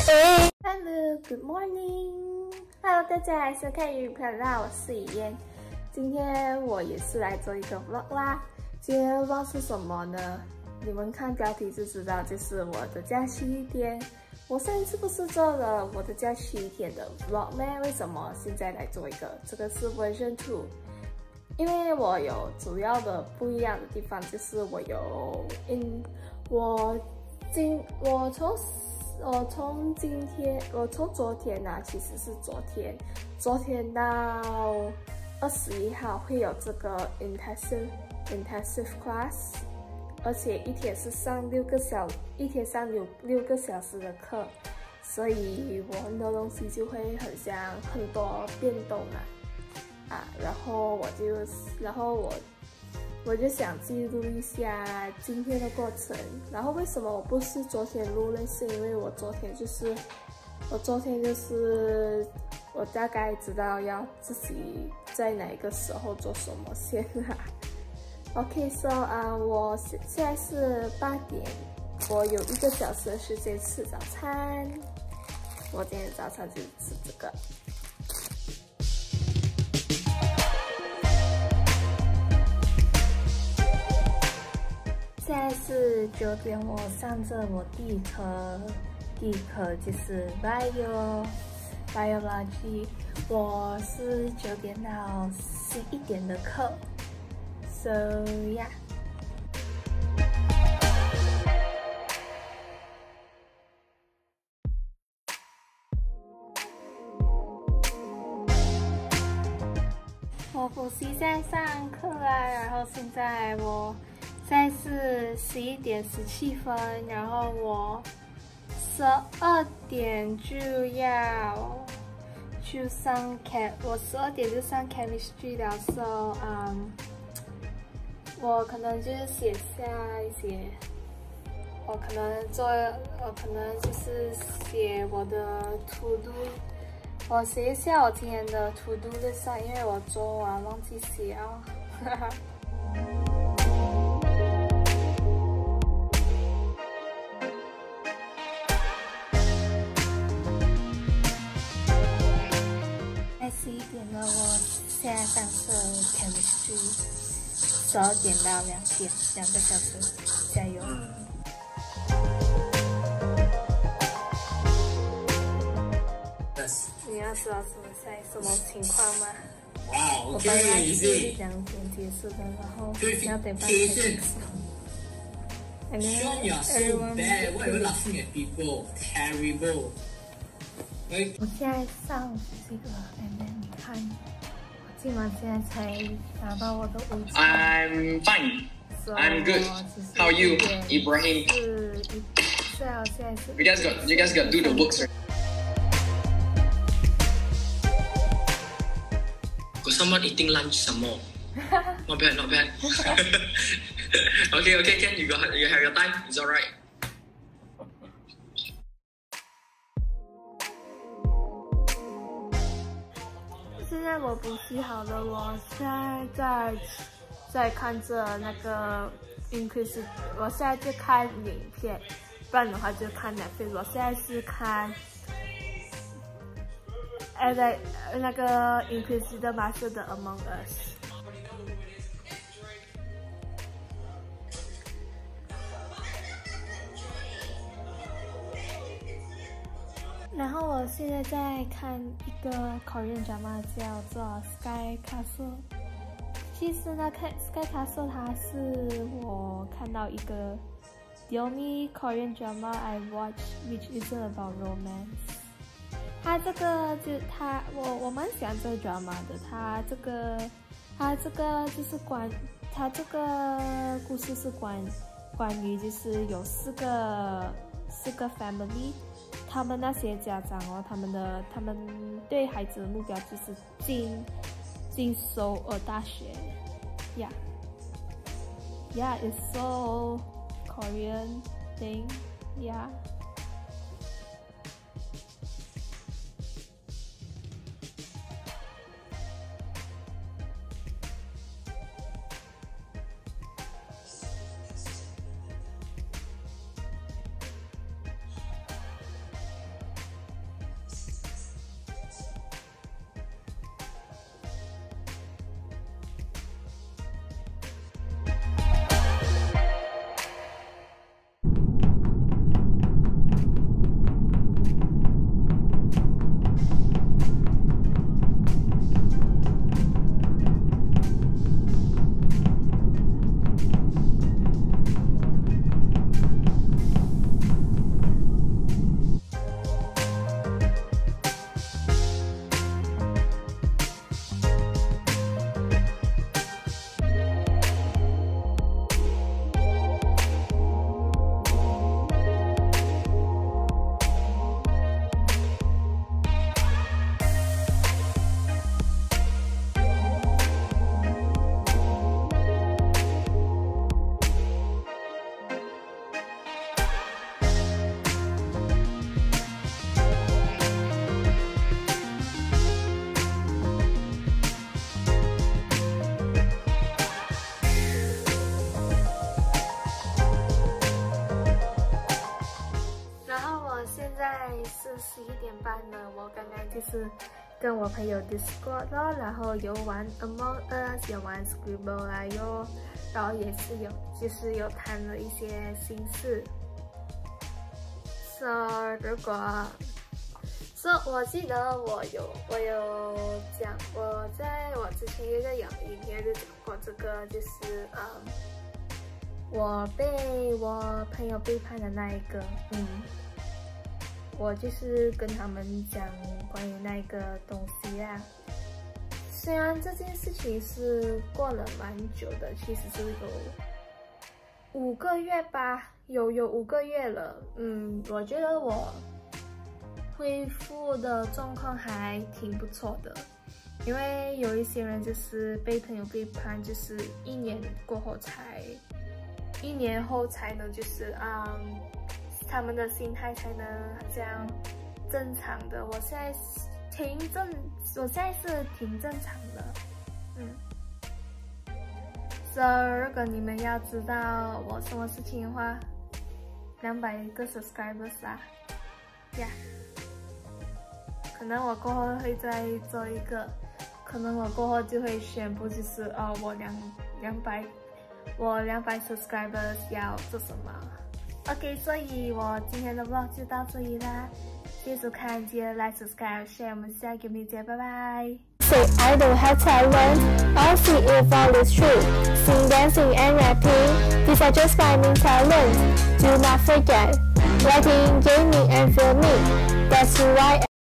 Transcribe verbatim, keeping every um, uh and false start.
Hello, good morning. Hello， 大家来收看英语频道，我是雨嫣。今天我也是来做一个 vlog 啦。今天 vlog 是什么呢？你们看标题就知道，就是我的假期一天。我上一次不是做了我的假期一天的 vlog 咩？为什么现在来做一个？这个是 version two。因为我有主要的不一样的地方，就是我有 in 我今我从。我从今天，我从昨天啊，其实是昨天，昨天到二十一号会有这个 intensive intensive class， 而且一天是上六个小，一天上有六个小时的课，所以我很多东西就会很像很多变动啊啊，然后我就，然后我。我就想记录一下今天的过程，然后为什么我不是昨天录呢？是因为我昨天就是，我昨天就是我大概知道要自己在哪个时候做什么先啦。OK，so 啊，我现现在是八点，我有一个小时的时间吃早餐。我今天早餐就吃这个。现在是九点，我上着我第一科，第一科就是 bio biology， 我是九点到十一点的课 ，so yeah。我补习在上课啦，然后现在我。现在是十一点十七分，然后我十二点就要去上 chem， 我十二点就上 chemistry 了 ，so 嗯，我可能就是写下一些，我可能做，我可能就是写我的 to do， 我写一下我今天的 to do list， 因为我昨晚忘记写啊，哈哈。十一点了，我现在上课 chemistry， 十二点到两点，两个小时，加油！你要知道什么现在什么情况吗？我本来是两点结束的，然后两点半开始上。And then everyone bad. Why are you laughing at people? Terrible. 我现在上这个 ，and then 你看，我今晚现在才拿到我的位置。 I'm fine. I'm good. How are you, Ibrahim? 是，是啊，现在是。 You guys got, you guys got do the books, right? Got someone eating lunch some more. Not bad, not bad. Okay, okay, Ken, you got, you have your time. It's alright. 现在我补习好了，我现在在在看着那个 increase， 我现在就看影片，不然的话就看 Netflix。我现在是看，呃，在那个 increase 的马斯的 Among Us。然后我现在在看一个 Korean drama 叫做 Sky Castle。其实呢，看 Sky Castle 它是我看到一个 the only Korean drama I watch which isn't about romance。它这个就它我我蛮喜欢这个 drama 的，它这个它这个就是关它这个故事是关关于就是有四个四个 family。他们那些家长哦，他们的他们对孩子的目标就是进进首尔大学 ，Yeah, Yeah, it's so Korean thing, Yeah. 是十一点半了，我刚刚就是跟我朋友 Discord 咯，然后有玩 Among Us， 有玩 Scribble 啦，有，然后也是有就是有谈了一些心事。So 如果 So 我记得我有我有讲，我在我之前一个影影片就讲过这个，就是嗯，我被我朋友背叛的那一个，嗯。我就是跟他们讲关于那个东西啊，虽然这件事情是过了蛮久的，其实是有五个月吧，有有五个月了。嗯，我觉得我恢复的状况还挺不错的，因为有一些人就是被朋友背叛，就是一年过后才，一年后才能就是嗯。他们的心态才能好像正常的，我现在挺正，我现在是挺正常的，嗯。So 如果你们要知道我什么事情的话，两百个 subscribers 啦，呀、yeah ，可能我过后会再做一个，可能我过后就会宣布就是哦，我两两百，我两百 subscribers 要做什么。OK， 所以我今天的 vlog 就到这里啦，谢谢收看，记得 like subscribe share， 我们下个影片见，拜拜。Say I don't have talent, I'll see if all is true. Sing, dancing and rapping, these are just my main talents. Do not forget, writing, gaming and filming, that's who I am.